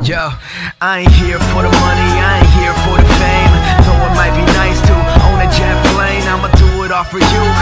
Yo, I ain't here for the money, I ain't here for the fame. Though it might be nice to own a jet plane, I'ma do it all for you.